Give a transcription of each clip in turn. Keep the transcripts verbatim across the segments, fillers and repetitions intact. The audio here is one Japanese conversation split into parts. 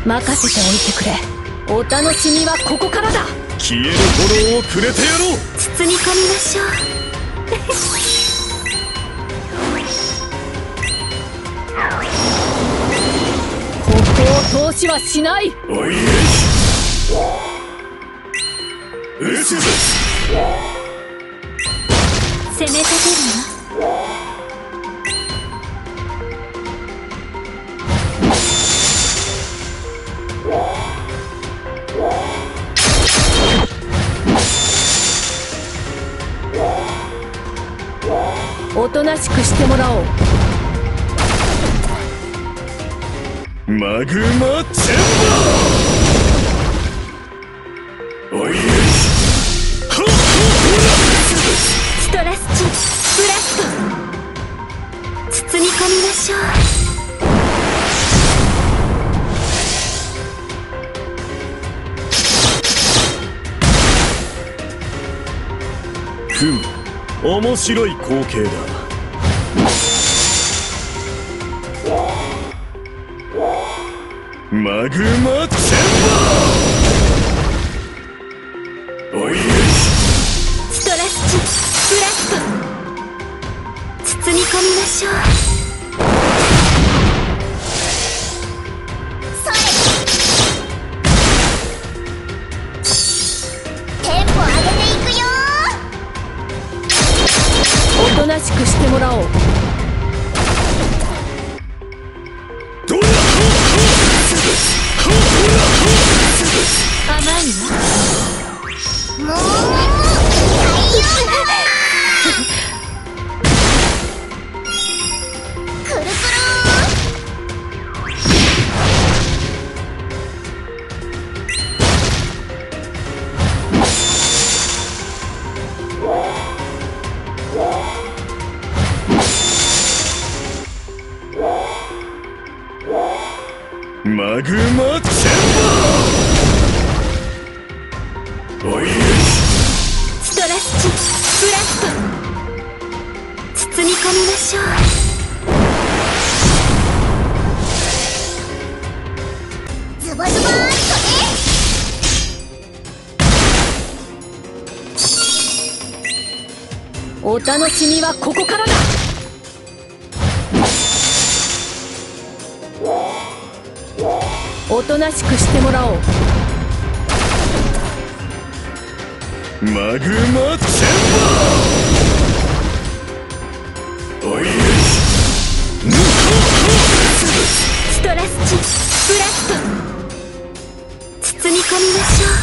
任せておいてくれ。お楽しみはここからだ。 消える炎をくれてやろう。 包み込みましょう。ここを通しはしない。 おいえうすです。 攻め立てるわ。おとなしくしてもらおう。 マグマチェンバー。おいえストラスチブラスト。包み込みましょう。 ふむ、面白い光景だ。マグマチェンバー。おいえストラスチブラスト。包み込みましょう。それテンポ上げていくよ。おとなしくしてもらおう。甘いわ。もう大丈夫だ。くるくるマグマチェンバー。おいえストラスチブラスト。包み込みましょう。ズボズボーっとね。お楽しみはここからだ。おとなしくしてもらおう。 マグマチェンバー。おいえストラスチブラスト。包み込みましょう。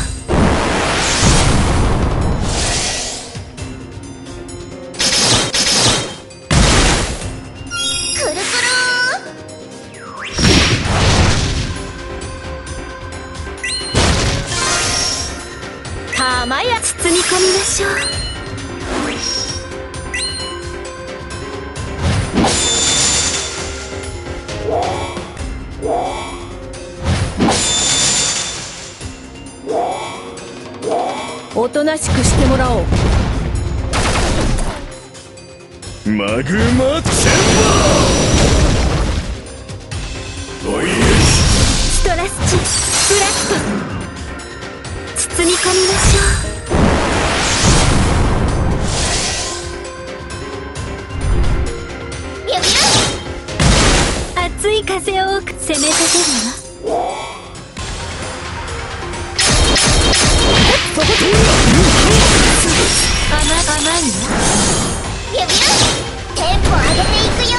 くるくるたまや包み込みましょう。おとなしくしてもらおう。 マグマチェンバー。おいえストラスチブラスト。包み込みましょう。ビュビュ熱い風を攻め立てるわ。そこ甘甘いわ。ビュビュテンポ上げていくよ。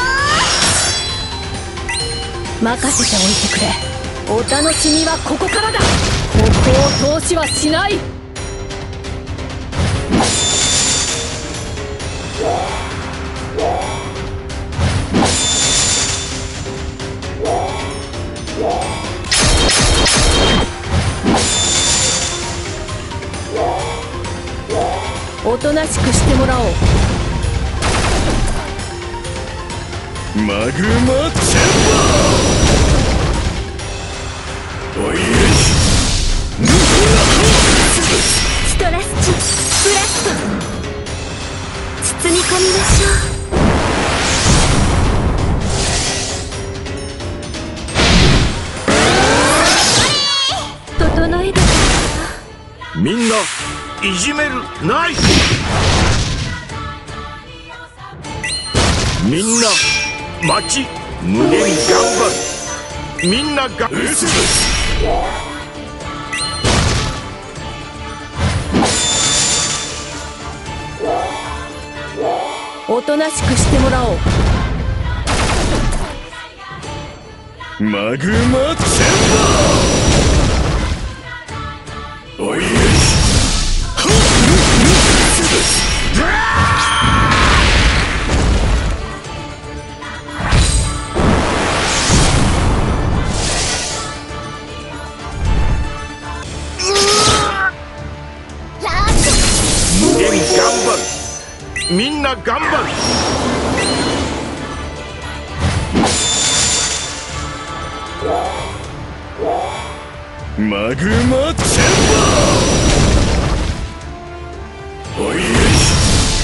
任せておいてくれ。お楽しみはここからだ。ここを通しはしない。おとなしくしてもらおう。 マグマチェンバー。おいえストラスチブラスト。包み込みましょう。 みんないじめるない。みんな待ち無限頑張る。みんながおとなしくしてもらおう。 マグマチェンバー。おいよし。無限頑張る。みんな頑張る。マグマチェンバー。おいよし。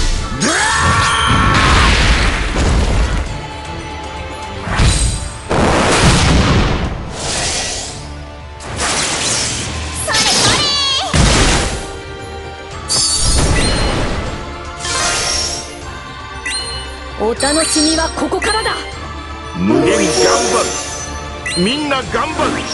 お楽しみはここからだ。 無限頑張る。みんな頑張る。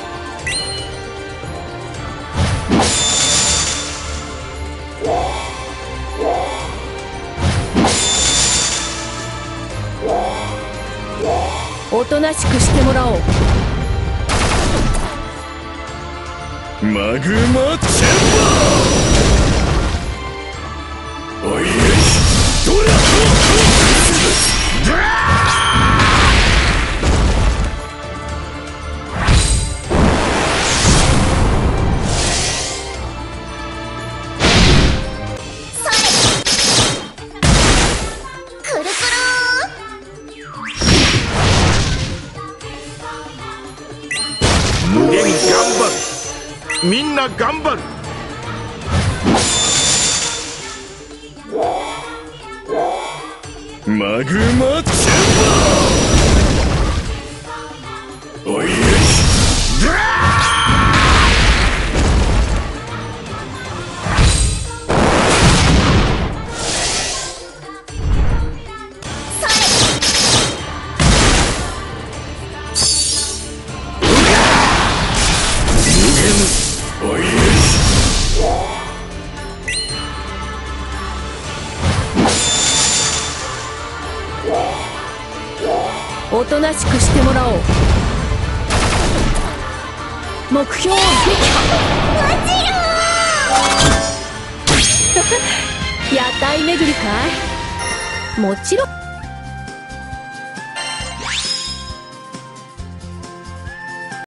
おとなしくしてもらおう。 マグマチェンバー。おいよし。ドラ無限頑張る。みんな頑張る。マグマチェンバー。おいよし。おいよし。 おとなしくしてもらおう。目標を撃破。もちろん屋台巡りかい。もちろん。